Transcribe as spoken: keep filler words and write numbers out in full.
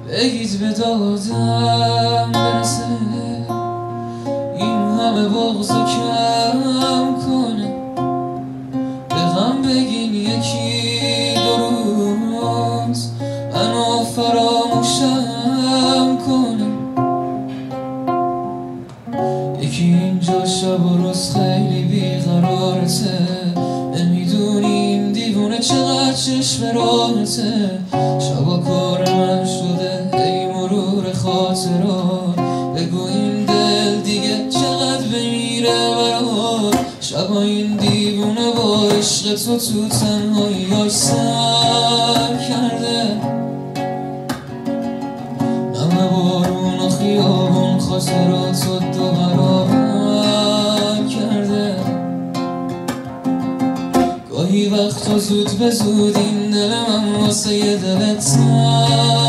بگید به دادم برسه، این همه بغضو کم کنه. به غم بگین یکی دو روز منو فراموشم کنه. یکی اینجا شب و روز خیلی بیقرارته، نمیدونیم دیوونه چقدر چشم راهته. شبا کار من شده ای مرور خاطرات، بگو این دل دیگه چقدر بمیره برات. شبا این دیوونه با عشق تو تو تنهاییاش سر کرده. نم بارون و خیابون خاطرات رو دو برابر کرده. گاهی وقتا زود به زود این دل من واسه یه دلت